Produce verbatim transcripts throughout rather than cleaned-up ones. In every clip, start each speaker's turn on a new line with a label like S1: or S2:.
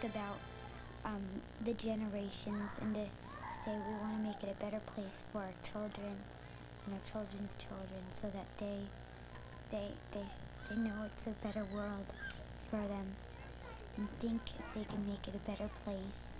S1: about um, the generations and to say we want to make it a better place for our children and our children's children, so that they they they they know it's a better world for them, and think if they can make it a better place.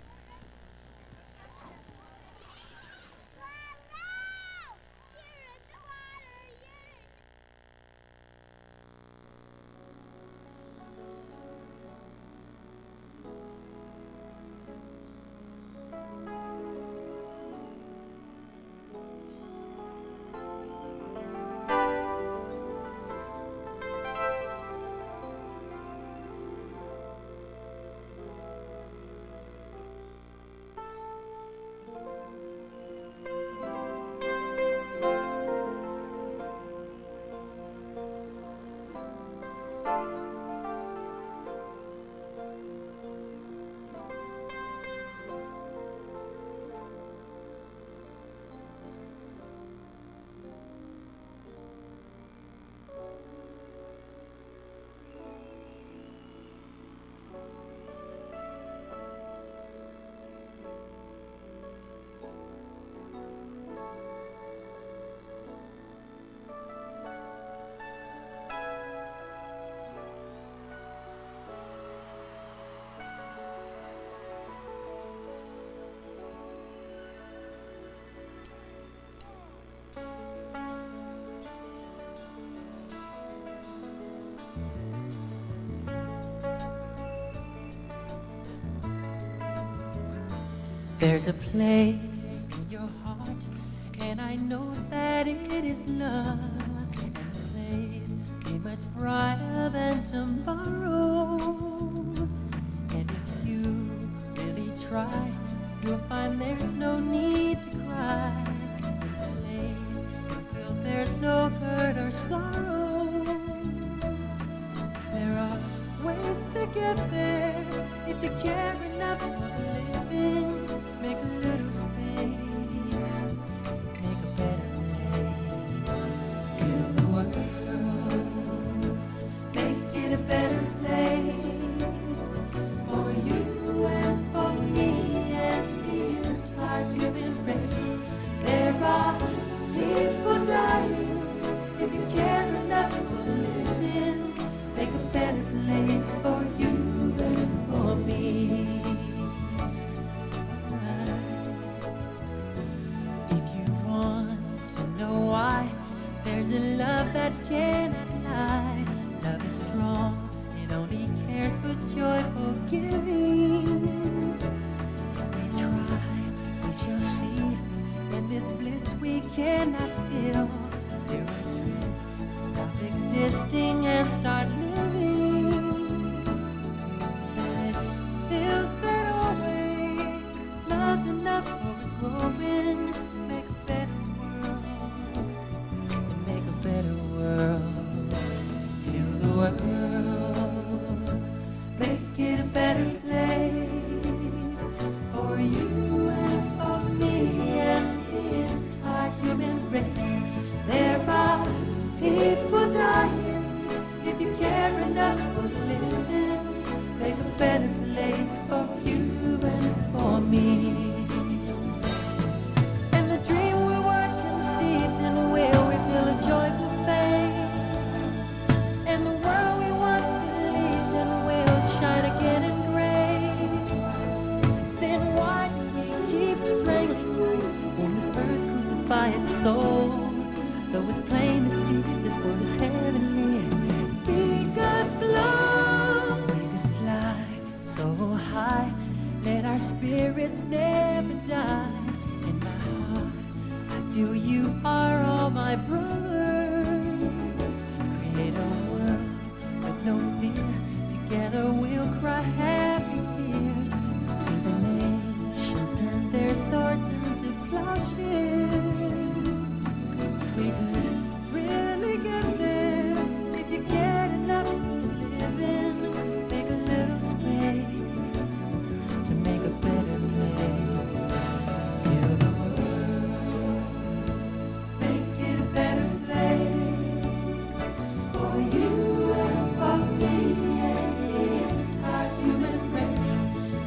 S2: There's a place in your heart, and I know that it is love, and the place be much brighter than tomorrow. And if you really try, you'll find there's no need to cry. In the place you feel there's no hurt or sorrow. There are ways to get there if you care enough for living. Make a little space, make a better place. Heal the world, make it a better place for you and for me and the entire human race. There are people dying. If you care enough for living, make a better place for you and for me. There's a love that cannot lie. Love is strong, it only cares for joyful giving. If we try, we shall see. In this bliss we cannot feel. We're adrift, stop existing and start living. And it feels that always. Love's enough for us growing. Make a better better world, heal the world, make it a better place for you and for me and the entire human race. There are people dying. If you care enough for living, make a better place for you and for me. And the dream we were conceived in will reveal a joyful face, and the world we once believed in will shine again in grace. Then why do we keep strangling life in this earth crucified soul? Though it's plain to see this world is heavenly, we could flow, we could fly so high, let our spirits never die. In my heart I feel you are all my brothers. Create a world with no fear. Together we'll cry happy tears. See the nations turn their swords into plowshares. We could really get there if you cared enough to live in. Make a little space to make a better place. Heal the world, make it a better place for you and for me and the entire human race.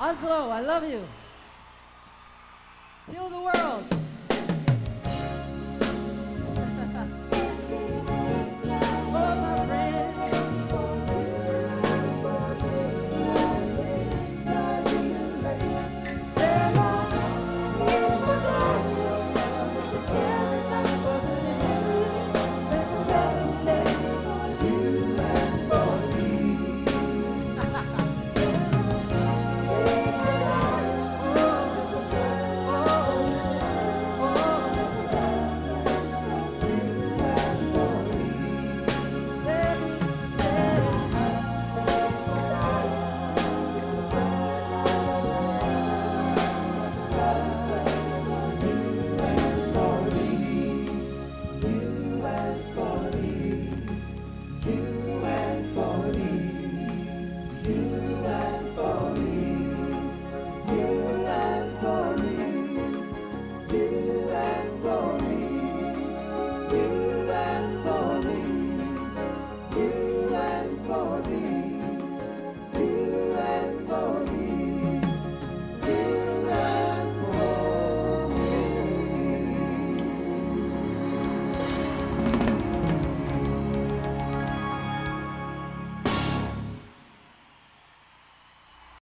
S2: Oslo, I love you. Heal the world.